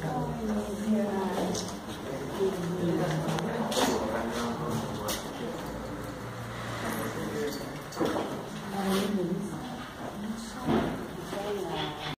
Hãy subscribe cho kênh Ghiền Mì Gõ để không bỏ lỡ những video hấp dẫn.